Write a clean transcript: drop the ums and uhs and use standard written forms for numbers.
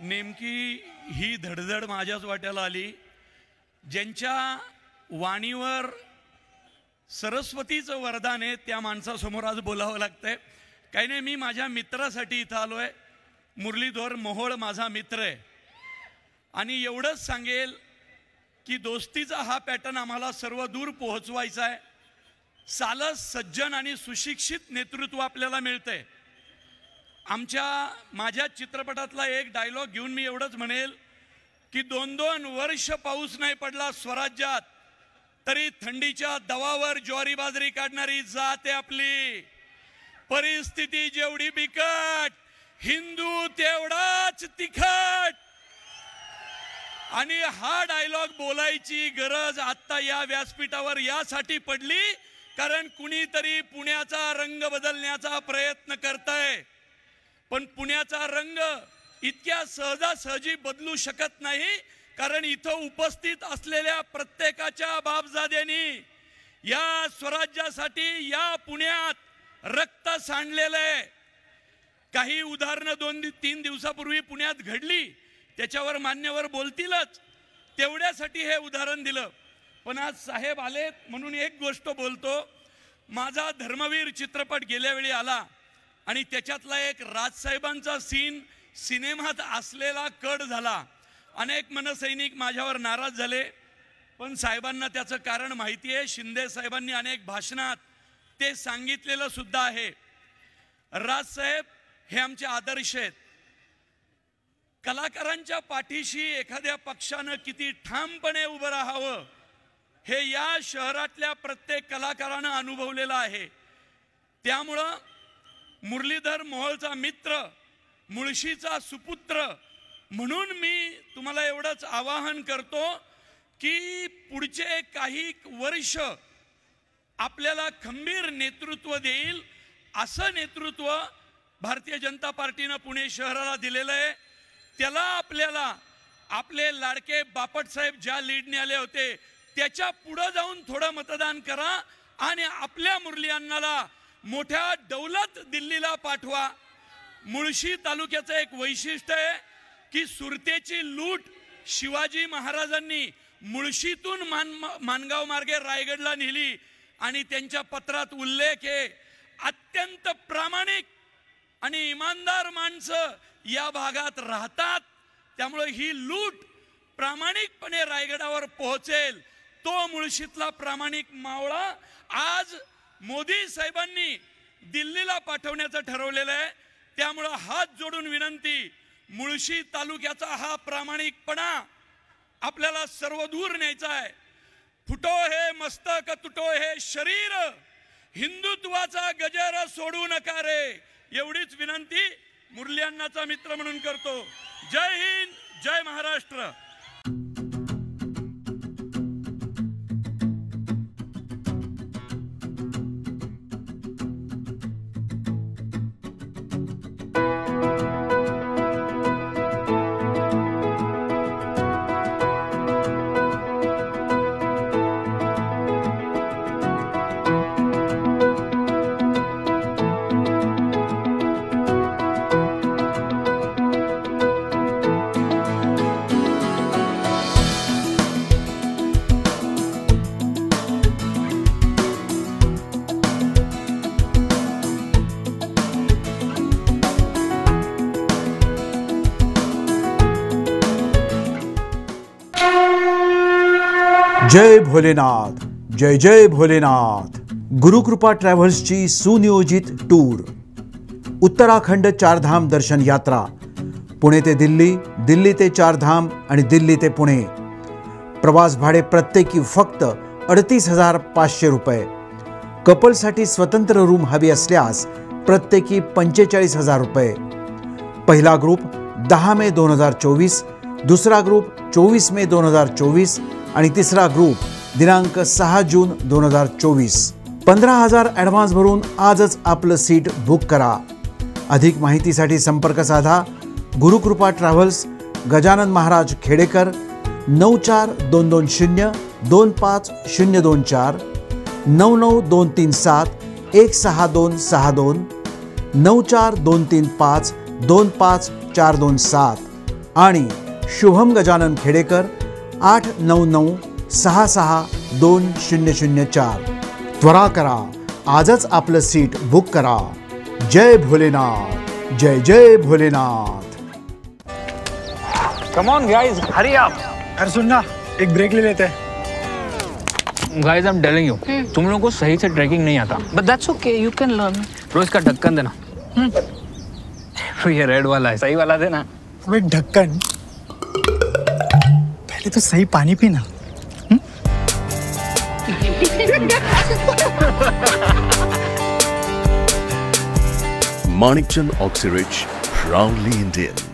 नेमकी ही धडधड माझ्याच वाट्याला आली, ज्यांच्या वाणीवर सरस्वतीचं वरदान आहे त्या माणसासमोर आज बोलावं लागतंय. काही नाही, मी माझ्या मित्रासाठी इथं आलोय. मुरलीधर मोहोळ माझा मित्र आहे आणि एवढंच सांगेल की दोस्तीचा हा पॅटर्न आम्हाला सर्व दूर पोहोचवायचा आहे. सालस सज्जन आणि सुशिक्षित नेतृत्व आपल्याला मिळतंय. माझ्या चित्रपटातला एक डायलॉग घेऊन मी एवढंच म्हणेल की 2-2 वर्ष पाऊस नाही पडला स्वराज्यात तरी थंडीच्या दवावर ज्वारी बाजरी काढणारी जात आहे आपली. परिस्थिती जेवढी बिकट, हिंदू तेवढाच तिखट. आणि हा डायलॉग बोलायची गरज आता या व्यासपीठावर यासाठी पडली कारण कुणीतरी पुण्याचा रंग बदलण्याचा प्रयत्न करतंय. पण पुण्याचा रंग इतक्या सहजासहजी बदलू शकत नाही कारण इथं उपस्थित असलेल्या प्रत्येकाच्या बापजाद्यांनी या स्वराज्यासाठी या पुण्यात रक्त सांडलेलं आहे. काही उदाहरणं 2-3 दिवसापूर्वी पुण्यात घडली, त्याच्यावर मान्यवर बोलतीलच, तेवढ्यासाठी हे उदाहरण दिलं. पण आज साहेब आलेत म्हणून एक गोष्ट बोलतो. माझा धर्मवीर चित्रपट गेल्या वेळी आला आणि त्याच्यातला एक राजसाहेबांचा सीन सिनेमात असलेला कट झाला. अनेक मनसैनिक माझ्यावर नाराज झाले, पण साहेबांना त्याचं कारण माहिती आहे. शिंदे साहेबांनी अनेक भाषणात ते सांगितलेलं सुद्धा आहे. राजसाहेब हे आमचे आदर्श आहेत. कलाकारांच्या पाठीशी एखाद्या पक्षानं किती ठामपणे उभं राहावं हे या शहरातल्या प्रत्येक कलाकारानं अनुभवलेलं आहे. त्यामुळं मुरलीधर मोहोळचा मित्र, मुळशीचा सुपुत्र म्हणून मी तुम्हाला एवढंच आवाहन करतो की पुढचे काही वर्ष आपल्याला खंबीर नेतृत्व देईल असं नेतृत्व भारतीय जनता पार्टीनं पुणे शहराला दिलेलं आहे. त्याला आपल्याला आपले लाडके बापटसाहेब ज्या लीडने आले होते त्याच्या पुढे जाऊन थोडं मतदान करा आणि आपल्या मुरली अण्णाला मोठ्या दौलत दिल्लीला पाठवा. मुळशी तालुक्याचं एक वैशिष्ट्य आहे की सुरतेची लूट शिवाजी महाराजांनी मुळशीतून मानगाव मार्गे रायगडला नेली आणि त्यांच्या पत्रात उल्लेख आहे अत्यंत प्रामाणिक आणि इमानदार माणसं या भागात राहतात. त्यामुळे ही लूट प्रामाणिकपणे रायगडावर पोहोचेल. तो मुळशीतला प्रामाणिक मावळा आज मोदी साहेबांनी दिल्लीला पाठवण्याचं ठरवलेलं आहे. त्यामुळे हात जोडून विनंती, मुळशी तालुक्याचा हा प्रामाणिकपणा आपल्याला सर्वदूर न्यायचा आहे. फुटो हे मस्तक तुटो हे शरीर, हिंदुत्वाचा गजर सोडू नका रे, एवढीच विनंती मुरली अण्णाचा मित्र म्हणून करतो. जय हिंद, जय महाराष्ट्र. जय भोलेनाथ, जय जय भोलेनाथ. गुरुकृपा ट्रॅव्हल्सची सुनियोजित टूर, उत्तराखंड चारधाम दर्शन यात्रा, पुणे ते दिल्ली, दिल्ली ते चारधाम आणि दिल्ली ते पुणे. प्रवास भाडे प्रत्येकी फक्त 38,500 रुपये. कपलसाठी स्वतंत्र रूम हवी असल्यास प्रत्येकी 45,000 रुपये. पहिला ग्रुप 10 मे 2024, दुसरा ग्रुप 24 मे 2024 आणि तिसरा ग्रुप दिनांक 6 जून 2024. 15,000 ॲडव्हान्स भरून आजच आपलं सीट बुक करा. अधिक माहितीसाठी संपर्क साधा. गुरुकृपा ट्रॅव्हल्स, गजानन महाराज खेडेकर, 94-220-25024, 99-237-16262, 94-235-25427. आणि शुभम गजानन खेडेकर 899662004. त्वरा करा, आजच आपलं सीट बुक करा. जय भोलेनाथ, जय जय Bholenath. Come on guys, hurry up. अरे सुन ना, एक ब्रेक ले लेते हैं. Guys, I'm telling you, तुम लोगों को सही से ट्रैकिंग नहीं आता. But that's okay, you can learn. रोज का ढक्कन देना. ये रेड वाला है, सही वाला देना. अबे ढक्कन, पहले तो सही पानी पीना. Manikchand Oxyrich, proudly Indian.